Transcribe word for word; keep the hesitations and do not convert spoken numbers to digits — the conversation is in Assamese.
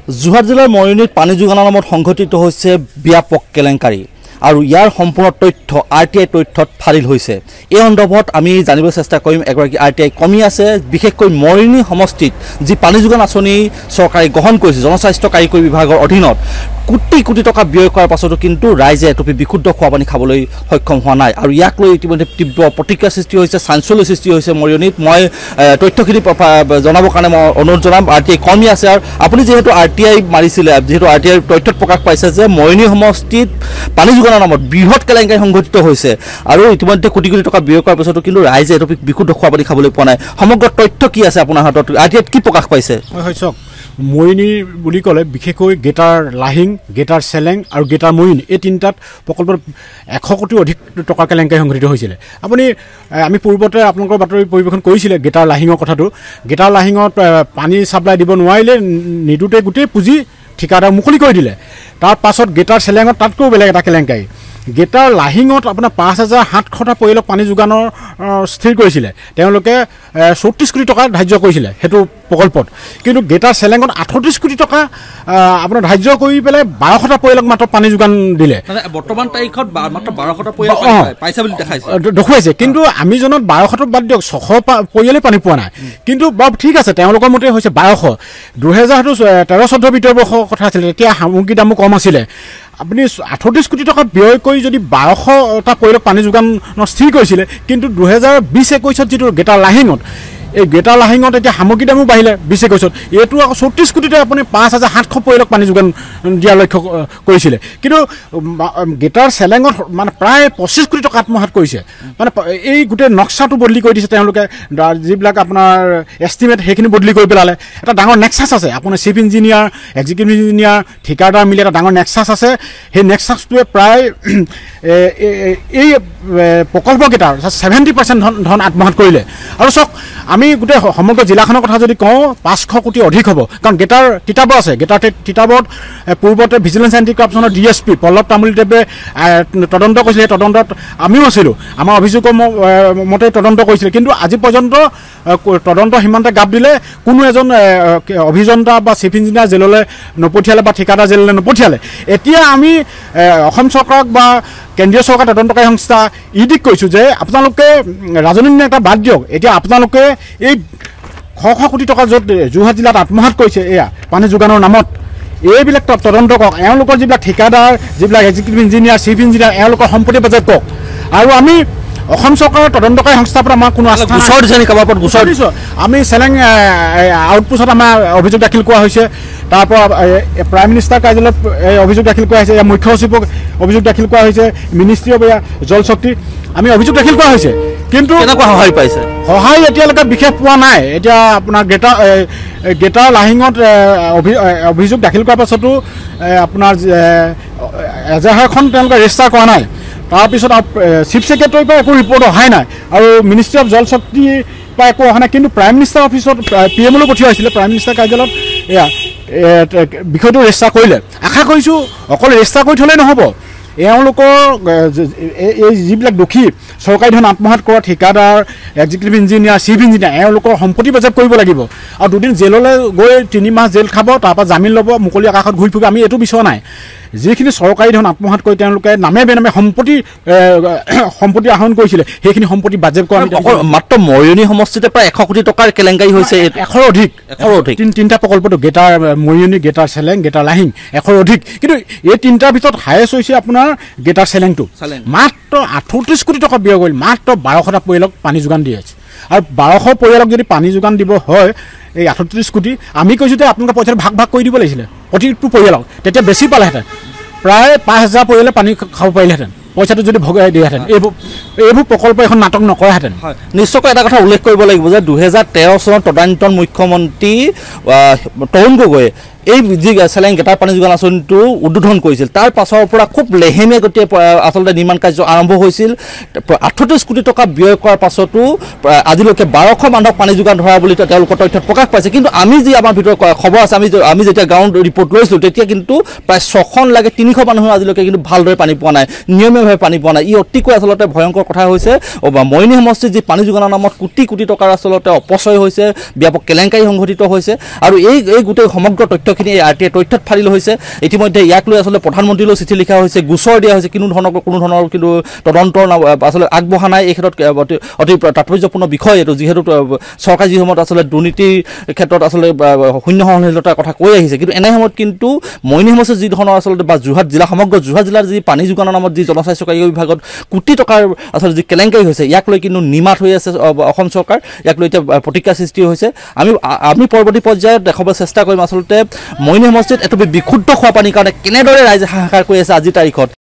যোৰহাট জিলাৰ মৰিয়নিত পানী যোগানৰ নামত সংঘটিত হৈছে ব্যাপক কেলেংকাৰী আৰু ইয়াৰ সম্পূৰ্ণ তথ্য আৰ টি আই তথ্যত ফাদিল হৈছে। এই সন্দৰ্ভত আমি জানিব চেষ্টা কৰিম এগৰাকী আৰ টি আই কমি আছে, বিশেষকৈ মৰিয়নি সমষ্টিত যি পানী যোগান আঁচনি চৰকাৰে গ্ৰহণ কৰিছে জনস্বাস্থ্য কাৰিকৰী বিভাগৰ অধীনত কোটি কোটি টকা ব্যয় কৰাৰ পাছতো কিন্তু ৰাইজে এটুপি বিশুদ্ধ খোৱা পানী খাবলৈ সক্ষম হোৱা নাই আৰু ইয়াক লৈ ইতিমধ্যে তীব্ৰ প্ৰতিক্ৰিয়া সৃষ্টি হৈছে, চাঞ্চল্যৰ সৃষ্টি হৈছে মৰিয়নিত। মই তথ্যখিনি জনাবৰ কাৰণে মই অনুৰোধ জনাম। আৰ টি আই কমি আছে আৰু আপুনি যিহেতু আৰ টি আই মাৰিছিলে, যিহেতু আৰ টি আইৰ তথ্যত প্ৰকাশ পাইছে যে মৰিয়নি সমষ্টিত পানী যোগানৰ নামত বৃহৎ কেলেংকাৰী সংঘটিত হৈছে আৰু ইতিমধ্যে কোটি কোটি টকা ব্যয় কৰাৰ পাছতো কিন্তু ৰাইজে এটুপি বিশুদ্ধ খোৱা পানী খাবলৈ পোৱা নাই। সমগ্ৰ তথ্য কি আছে আপোনাৰ হাতত? আৰ টি আইত কি প্ৰকাশ পাইছে? হয় চাওক, মৰিয়নি বুলি ক'লে বিশেষকৈ গেটাৰ লাহিং, গেটাৰ চেলেং আৰু গেটাৰ মৰিয়নি এই তিনিটাত প্ৰকল্পত এশ কোটিৰ অধিক টকাৰ কেলেংকাৰী সংঘটিত হৈছিলে। আপুনি আমি পূৰ্বতে আপোনালোকৰ বাতৰি পৰিৱেশন কৰিছিলে গেটাৰ লাহিঙৰ কথাটো। গেটাৰ লাহিঙত পানী ছাপ্লাই দিব নোৱাৰিলে, নিদোঁতে গোটেই পুঁজি ঠিকাদাৰ মুকলি কৰি দিলে। তাৰ পাছত গেটাৰ চেলেঙত তাতকৈও বেলেগ এটা কেলেংকাৰী। গেটাৰ লাহিঙত আপোনাৰ পাঁচ হাজাৰ সাতশটা পৰিয়ালক পানী যোগানৰ স্থিৰ কৰিছিলে, তেওঁলোকে চৌত্ৰিছ কোটি টকা ধাৰ্য কৰিছিলে সেইটো প্ৰকল্পত। কিন্তু গেটাৰ চেলেঙত আঠত্ৰিছ কোটি টকা আপোনাৰ ধাৰ্য কৰি পেলাই বাৰশটা পৰিয়ালক মাত্ৰ পানী যোগান দিলে। বৰ্তমান তাৰিখত মাত্ৰ বাৰশটা পৰিয়াল পাইছে বুলি দেখাইছে দেখুৱাইছে। কিন্তু আমি জনত বাৰশটো বাদ দিয়ক, ছশ পৰিয়ালেই পানী পোৱা নাই। কিন্তু বাৰু ঠিক আছে, তেওঁলোকৰ মতে হৈছে বাৰশ। দুহেজাৰ হয়তো তেৰ চৈধ্য বিত্তীয় বৰ্ষৰ কথা আছিলে, তেতিয়া সামগ্ৰীৰ দামো কম আছিলে। আপুনি আঠত্ৰিছ কোটি টকা ব্যয় কৰি যদি বাৰশটা পৰিয়ালক পানী যোগানৰ স্থিৰ কৰিছিলে, কিন্তু দুহেজাৰ বিছ একৈছত যিটো গেটাৰ লাহিঙত, এই গেটাৰ লাহিঙত এতিয়া সামগ্ৰীৰ দামো বাঢ়িলে বিছ একৈছত, এইটো আকৌ চৌত্ৰিছ কোটিতে আপুনি পাঁচ হাজাৰ সাতশ পৰিয়ালক পানী যোগান দিয়াৰ লক্ষ্য কৰিছিলে। কিন্তু গেটাৰ চেলেঙত মানে প্ৰায় পঁচিছ কোটি টকা আত্মসাৎ কৰিছে। মানে এই গোটেই নক্সাটো বদলি কৰি দিছে তেওঁলোকে, যিবিলাক আপোনাৰ এষ্টিমেট সেইখিনি বদলি কৰি পেলালে। এটা ডাঙৰ নেক্সাছ আছে, আপোনাৰ চিফ ইঞ্জিনিয়াৰ, এক্সিকিউটিভ ইঞ্জিনিয়াৰ, ঠিকাদাৰ মিলি এটা ডাঙৰ নেক্সাছ আছে। সেই নেক্সাছটোৱে প্ৰায় এই প্ৰকল্পকেইটাৰ ছেভেণ্টি পাৰ্চেণ্ট ধন ধন আত্মসাৎ কৰিলে। আৰু চাওক, আমি গোটেই সমগ্ৰ জিলাখনৰ কথা যদি কওঁ পাঁচশ কোটি অধিক হ'ব, কাৰণ গেটাৰ তিতাবৰ আছে। গেটাৰ তিতাবৰত পূৰ্বতে ভিজিলেন্স এণ্টি কৰাপশ্যনৰ ডি এছ পি পল্লৱ তামুলীদেৱে তদন্ত কৰিছিলে। সেই তদন্তত আমিও আছিলোঁ, আমাৰ অভিযোগৰ মতে তদন্ত কৰিছিলে। কিন্তু আজি পৰ্যন্ত তদন্ত সিমানতে গাপ দিলে, কোনো এজন অভিযন্তা বা চিফ ইঞ্জিনিয়াৰ জেললৈ নপঠিয়ালে বা ঠিকাদাৰ জেললৈ নপঠিয়ালে। এতিয়া আমি অসম চৰকাৰক বা কেন্দ্ৰীয় চৰকাৰ তদন্তকাৰী সংস্থা ই ডিক কৈছোঁ যে আপোনালোকে ৰাজনৈতিক নেতা বাদ দিয়ক, এতিয়া আপোনালোকে এই শ শ কোটি টকা য'ত যোৰহাট জিলাত আত্মসাৎ কৰিছে এয়া পানী যোগানৰ নামত, এইবিলাক তদন্ত কৰক। এওঁলোকৰ যিবিলাক ঠিকাদাৰ, যিবিলাক এক্সিকিউটিভ ইঞ্জিনিয়াৰ, চিফ ইঞ্জিনিয়াৰ, এওঁলোকৰ সম্পত্তি বাজেট কৰক। আৰু আমি অসম চৰকাৰৰ তদন্তকাৰী সংস্থাৰ পৰা আমাৰ কোনো আস্থা গোচৰ দিছে নেকি? কাৰোবাৰ গোচৰ দিছোঁ আমি। চেলেং আউটপোষ্টত আমাৰ অভিযোগ দাখিল কৰা হৈছে, তাৰ পৰা প্ৰাইম মিনিষ্টাৰ কাৰ্যালয়ত অভিযোগ দাখিল কৰা হৈছে, মুখ্য সচিবক অভিযোগ দাখিল কৰা হৈছে, মিনিষ্ট্ৰী অফ জল শক্তি আমি অভিযোগ দাখিল কৰা হৈছে। কিন্তু কেনেকুৱা সহায় পাইছে? সহায় এতিয়ালৈকে বিশেষ পোৱা নাই। এতিয়া আপোনাৰ গেটাৰ গেটাৰ লাহিঙত অভিযোগ দাখিল কৰাৰ পাছতো আপোনাৰ এজাহাৰখন তেওঁলোকে ৰেজিষ্টাৰ কৰা নাই। তাৰপিছত চিফ ছেক্ৰেটাৰীৰ পৰা একো ৰিপৰ্ট অহাই নাই আৰু মিনিষ্ট্ৰী অফ জল শক্তিৰ পৰা একো অহা নাই। কিন্তু প্ৰাইম মিনিষ্টাৰ অফিচত পি এমলৈ পঠিওৱা হৈছিলে, প্ৰাইম মিনিষ্টাৰ কাৰ্যালয়ত এয়া বিষয়টো ৰেজিষ্টাৰ কৰিলে। আশা কৰিছোঁ অকল ৰেজিষ্টাৰ কৰি থ'লেই নহ'ব, এওঁলোকৰ এই যিবিলাক দোষী চৰকাৰী ধন আত্মসাৎ কৰা ঠিকাদাৰ, এক্সিকিউটিভ ইঞ্জিনিয়াৰ, চিফ ইঞ্জিনিয়াৰ, এওঁলোকৰ সম্পত্তি বাজেট কৰিব লাগিব। আৰু দুদিন জেললৈ গৈ তিনি মাহ জেল খাব, তাৰপৰা জামিন ল'ব, মুকলি আকাশত ঘূৰি ফুৰিব। আমি এইটো বিচৰা নাই। যিখিনি চৰকাৰী ধন আত্মসাৎ কৰি তেওঁলোকে নামে বেনামে সম্পত্তি সম্পত্তি আহৰণ কৰিছিলে, সেইখিনি সম্পত্তি বাজেট কৰা। মাত্ৰ মৰিয়নি সমষ্টিতে প্ৰায় এশ কোটি টকাৰ কেলেংকাৰী হৈছে, এশৰ অধিক এশৰ অধিক তিনিটা প্ৰকল্পটো গেটাৰ মৰিয়নি, গেটাৰ চেলেং, গেটাৰ লাহিং, এশৰ অধিক। কিন্তু এই তিনিটাৰ ভিতৰত হায়েষ্ট হৈছে আপোনাৰ গেটাৰ চেলেংটো। মাত্ৰ আঠত্ৰিছ কোটি টকা ব্যয় কৰিল, মাত্ৰ বাৰশটা পৰিয়ালক পানী যোগান দি আছে। আৰু বাৰশ পৰিয়ালক যদি পানী যোগান দিব হয় এই আঠত্ৰিছ কোটি, আমি কৈছোঁ যে আপোনালোকে পইচাটো ভাগ ভাগ কৰি দিব লাগিছিলে প্ৰতিটো পৰিয়ালক, তেতিয়া বেছি পালেহেঁতেন। প্ৰায় পাঁচ হাজাৰ পৰিয়ালে পানী খাব পাৰিলেহেঁতেন পইচাটো যদি ভগাই দিয়াহেঁতেন। এইবোৰ এইবোৰ প্ৰকল্প এখন নাটক নকৰাহেঁতেন। হয়, নিশ্চয়কৈ এটা কথা উল্লেখ কৰিব লাগিব যে দুহেজাৰ তেৰ চনত তদানীন্তন মুখ্যমন্ত্ৰী তৰুণ গগৈয়ে এই যি চেলেং গেটাৰ পানী যোগান আঁচনিটো উদ্বোধন কৰিছিল, তাৰ পাছৰ পৰা খুব লেহেমীয়া গতিয়ে আচলতে নিৰ্মাণ কাৰ্য আৰম্ভ হৈছিল। আঠত্ৰিছ কোটি টকা ব্যয় কৰাৰ পাছতো আজিলৈকে বাৰশ মানুহক পানী যোগান ধৰা বুলি তেওঁলোকৰ তথ্যত প্ৰকাশ পাইছে। কিন্তু আমি যি আমাৰ ভিতৰত খবৰ আছে, আমি আমি যেতিয়া গ্ৰাউণ্ড ৰিপৰ্ট লৈছিলোঁ তেতিয়া কিন্তু প্ৰায় ছখন লাগে তিনিশ মানুহে আজিলৈকে কিন্তু ভালদৰে পানী পোৱা নাই, নিয়মীয়াভাৱে পানী পোৱা নাই। ই অতিকৈ আচলতে ভয়ংকৰ কথা হৈছে। মৰিয়নি সমষ্টিত যি পানী যোগানৰ নামত কোটি কোটি টকাৰ আচলতে অপচয় হৈছে, ব্যাপক কেলেংকাৰী সংঘটিত হৈছে। আৰু এই এই গোটেই সমগ্ৰ তথ্য তথ্যখিনি আৰ টি আই তথ্যত ফাদিল হৈছে ইতিমধ্যে ইয়াক লৈ আচলতে প্ৰধানমন্ত্ৰীলৈ চিঠি লিখা হৈছে গোচৰ দিয়া হৈছে কোনো ধৰণৰ কোনো ধৰণৰ কিন্তু তদন্তৰ আচলতে আগবঢ়া নাই এই ক্ষেত্ৰত অতি তাৎপৰ্যপূৰ্ণ বিষয় এইটো যিহেতু চৰকাৰে যি সময়ত আচলতে দুৰ্নীতিৰ ক্ষেত্ৰত আচলতে শূন্য সহনশীলতাৰ কথা কৈ আহিছে কিন্তু এনে সময়ত কিন্তু মইনি সমস্যা যি ধৰণৰ আচলতে বা যোৰহাট জিলা সমগ্ৰ যোৰহাট জিলাৰ যি পানী যোগানৰ নামত যি জনস্বাস্থ্য কাৰিকৰী বিভাগত কোটি টকাৰ আচলতে যি কেলেংকাৰী হৈছে ইয়াক লৈ কিন্তু নিমাত হৈ আছে অসম চৰকাৰ ইয়াক লৈ এতিয়া প্ৰতিক্ৰিয়া সৃষ্টি হৈছে আমি আমি পৰৱৰ্তী পৰ্যায়ত দেখাবলৈ চেষ্টা কৰিম আচলতে মইনি সমষ্টিত এটুপি বিশুদ্ধ খোৱা পানীৰ কাৰণে কেনেদৰে ৰাইজে হাহাকাৰ কৰি আছে আজিৰ তাৰিখত